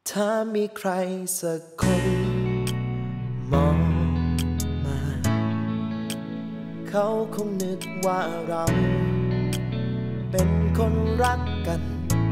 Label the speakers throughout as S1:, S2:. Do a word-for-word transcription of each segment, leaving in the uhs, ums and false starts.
S1: ถ้ามีใครสักคนมองมาเขาคงนึกว่าเราเป็นคนรักกัน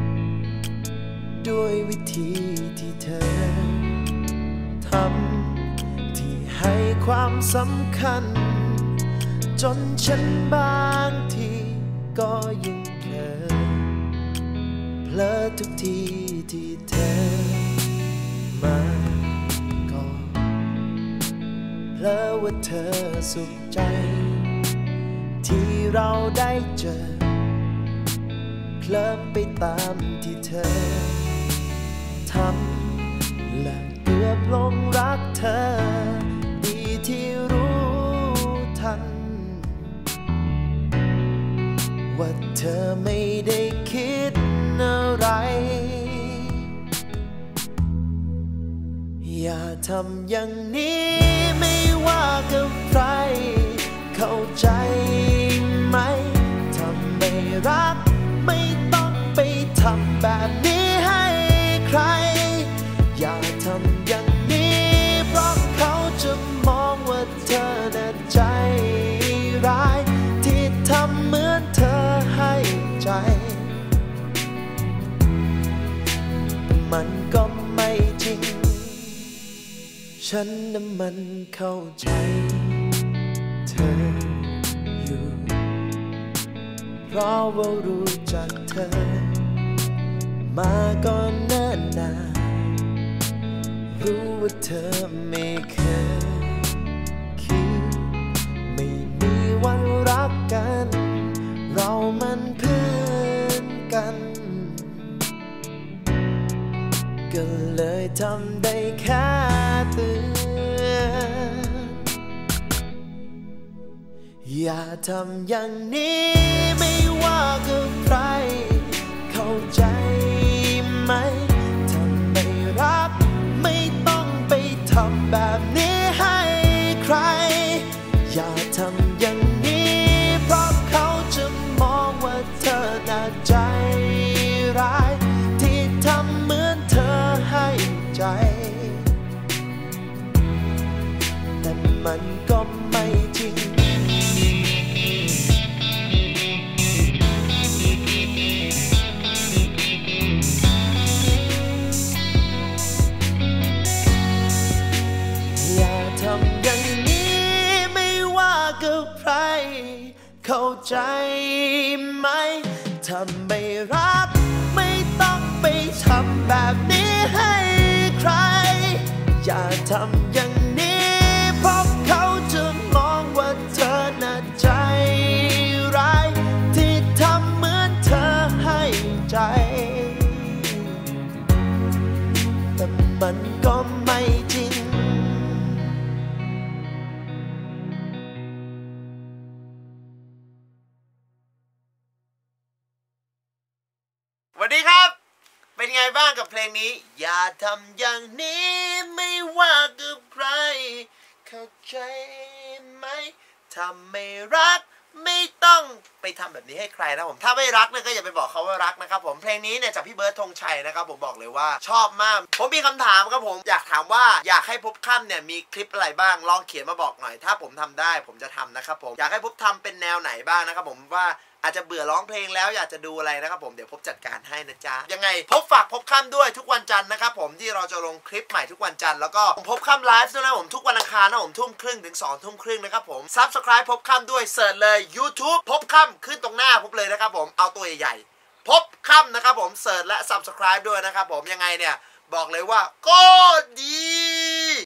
S1: ด้วยวิธีที่เธอทำที่ให้ความสำคัญจนฉันบางทีก็ยิ่งเผลอเผลอทุกทีที่เธอมาก่อนเผลอว่าเธอสุขใจที่เราได้เจอเคลิ้มไปตามที่เธอทำและเกือบหลงรักเธอดีที่รู้ทันว่าเธอไม่ได้คิดอะไรอย่าทำอย่างนี้ไม่ว่ากับใครเข้าใจไหมถ้าไม่รักไม่ต้องไปทำแบบนี้ให้ใครอย่าทำอย่างนี้เพราะเขาจะมองว่าเธอน่ะใจร้ายที่ทำเหมือนเธอให้ใจมันก็ไม่จริงฉันน่ะมันเข้าใจเธออยู่เพราะว่ารู้จักเธอมาก่อนเนิ่นนานรู้ว่าเธอไม่เคยคิดไม่มีวันรักกันเรามันเพื่อนกันก็เลยทำได้แค่เตือนอย่าทำอย่างนี้ไม่ว่ากับใครเข้าใจไหมถ้าไม่รักไม่ต้องไปทำแบบนี้ให้ใครอย่าทำอย่างนี้เพราะเขาจะมองว่าเธอน่าใจร้ายที่ทำเหมือนเธอให้ใจแต่มันก็ไม่จริงอย่าทำอย่างนี้ไม่ว่ากับใครเข้าใจไหมถ้าไม่รักไม่ต้องไปทำแบบนี้ให้ใครอย่าทำอย่างนี้เพราะเขาจะมองว่าเธอน่ะใจร้ายที่ทำเหมือนเธอให้ใจแต่มันก็ไม่จริงสวัสดีครับเป็นไงบ้างกับเพลงนี้อย่าทำอย่างนี้ไม่ว่ากับใครเข้าใจไหมถ้าไม่รักไม่ต้องไปทำแบบนี้ให้ใครนะผมถ้าไม่รักเนี่ยก็อย่าไปบอกเขาว่ารักนะครับผมเพลงนี้เนี่ยจากพี่เบิร์ดธงชัยนะครับผมบอกเลยว่าชอบมากผมมีคำถามครับผมอยากถามว่าอยากให้พบค่ำเนี่ยมีคลิปอะไรบ้างลองเขียนมาบอกหน่อยถ้าผมทำได้ผมจะทำนะครับผมอยากให้พบทำเป็นแนวไหนบ้างนะครับผมว่าอาจจะเบื่อร้องเพลงแล้วอยากจะดูอะไรนะครับผมเดี๋ยวพบจัดการให้นะจ๊ะยังไงพบฝากพบค่ำด้วยทุกวันจันทร์นะครับผมที่เราจะลงคลิปใหม่ทุกวันจันทร์แล้วก็พบค่ำไลฟ์ด้วยนะผมทุกวันอังคารนะผมทุ่มครึ่งถึงสองทุ่มครึ่งนะครับผม ซับสไครบ์ พบค่ำด้วยเสิร์ชเลย ยูทูบ พบค่ำขึ้นตรงหน้าพบเลยนะครับผมเอาตัวใหญ่ๆพบค่ำนะครับผมเสิร์ชและ ซับสไครบ์ ด้วยนะครับผมยังไงเนี่ยบอกเลยว่าก็ดี